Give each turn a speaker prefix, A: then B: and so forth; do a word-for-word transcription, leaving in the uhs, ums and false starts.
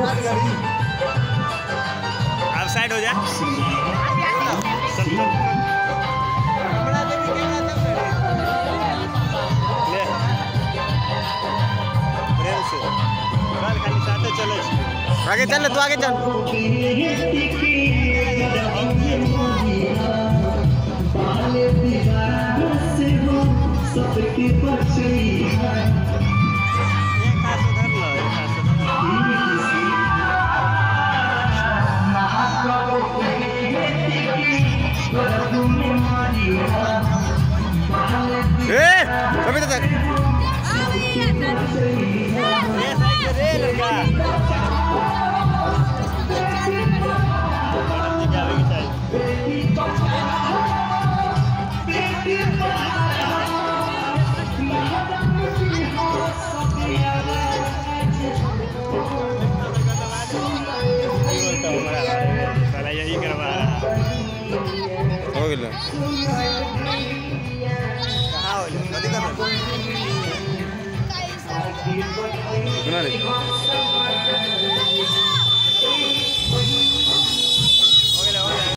A: आप साइड हो जा।
B: आगे चल, तू आगे चल। ए कभी तो तक
A: यही करवा
B: हो गया।
A: कहाँ हो